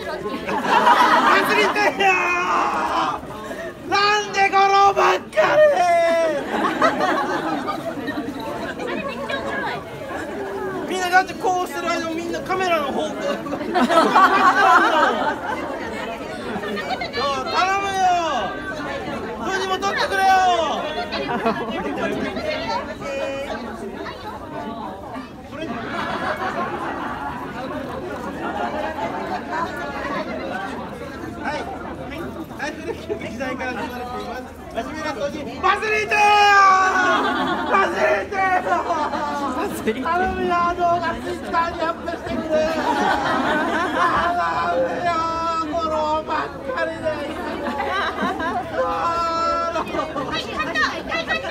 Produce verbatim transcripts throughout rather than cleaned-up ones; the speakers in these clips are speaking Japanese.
ろっていう。 忘れてよー。なんでゴロばっかり。みんなだってこうしてる間みんなカメラの方向頼むよ。それにも撮ってくれよ。時代から生まれています。真面目な当時、バズリートー。バズリートー。頼むよ、動画ツイッターにアップしてくれ。頼むよ、フォローばっかりで。 はい、カット、はい、カット。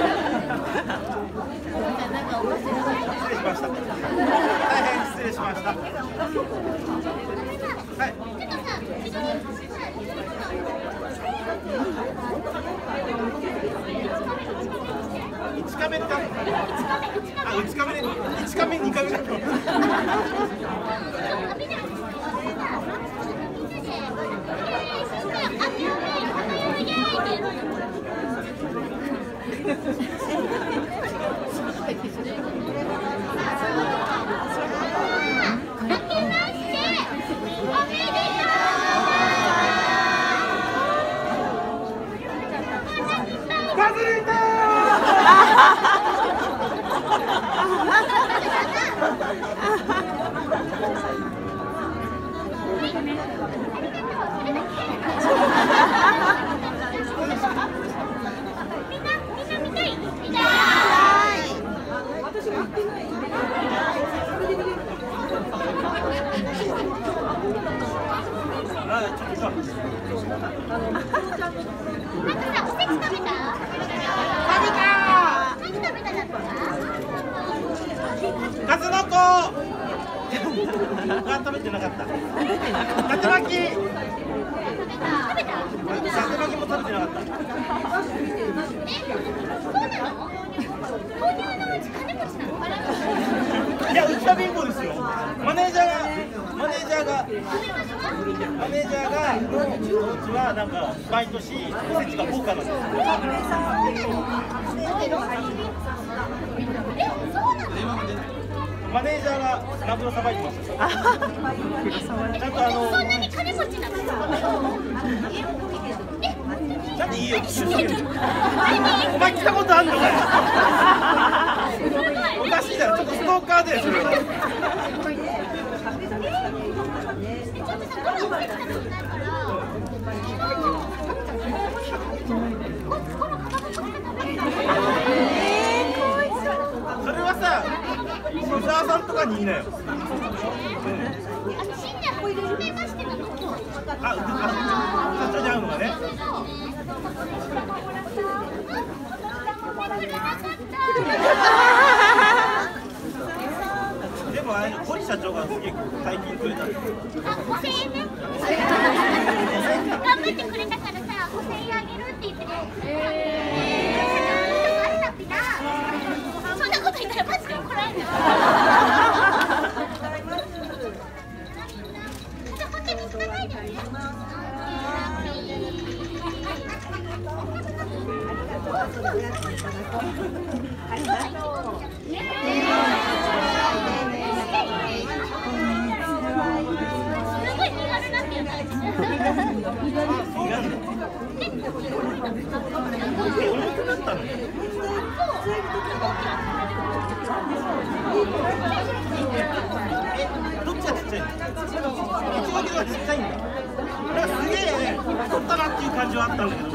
大変失礼しました。はい。一カメってあるの？あ、一カメね、一カメ、二カメだと。バズリートー。カツノコ。あ、食べてなかった。縦巻き。縦巻きも食べてなかった。いや、うちは貧乏ですよ。マネージャーが、マネージャーが、マネージャーがのお家はなんか毎年おせちが豪華なんですよ。マネージャーがマグロさばいてました。ちゃんとあの。そんなに金持ちなの？なんで家を聞くの？お前来たことあんのかよ。おかしいだろ、ちょっとストーカーだよそれは。それはさ、伊沢さんとかにいいなよ。あ、あ、社長に会うのがね。でもあれ、堀社長がすげえ最近くれたんですよ。 あ、ごせんえんね。頑張ってくれたからさ、ごせんえんあげるって言ってね。そんなこと言ったらマジで怒られる。じゃあ本当に聞かないでね。ありがとう。すごい身軽なんだよね。 どっちがちっちゃいの？一番がちっちゃいんだ。なんかすげえ太ったなっていう感じはあったんだけど。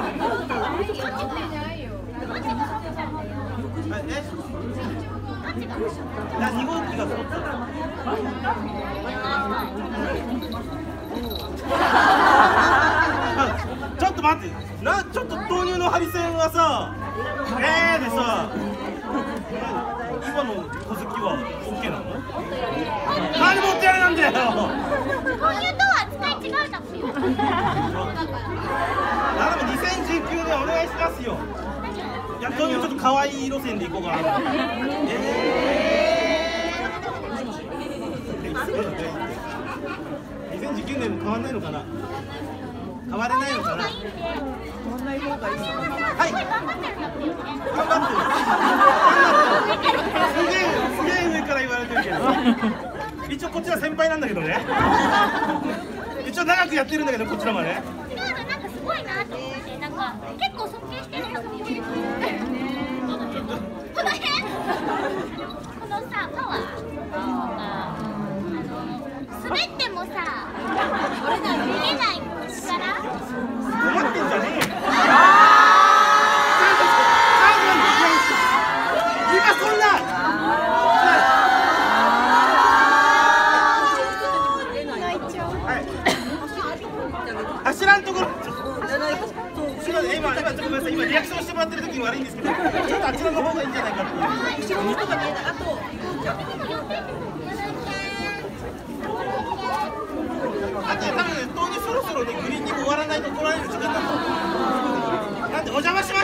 え？あ、に号機が太った。ちょっと待って、な、ちょっと豆乳のハリセンはさ、えーでさ、今の小豆は オーケー なの？何持ってやれなんだよ。 豆乳とは扱い違うだもんよ。 頼む、にせんじゅうきゅうねんお願いしますよ。いや、豆乳ちょっと可愛い路線でいこうかな。えーにせんじゅうきゅうねんきゅうねんも変わんないのかな。変われないのかな。 変わんない方がいい。はい。頑張ってるんだってよね。 頑張ってる。すげえすげえ上から言われてるけど。一応こっちは先輩なんだけどね。一応長くやってるんだけどこちらまで。 なんかすごいなと思ってなんか結構尊敬してる人がいる。この辺？このさパワー。あの滑ってもさ逃げない力。 困ってんじゃねえよ。今そんな。柱のところ。すみません、今、今、ちょっとごめんなさい、今リアクションしてもらってる時に悪いんですけど、ちょっとあちらの方がいいんじゃないかっていう。後ろの人が見えない。あと。あと、多分、当にそろそろね、グリーンに終わらないと怒られる時間だと思う。なんで、お邪魔します。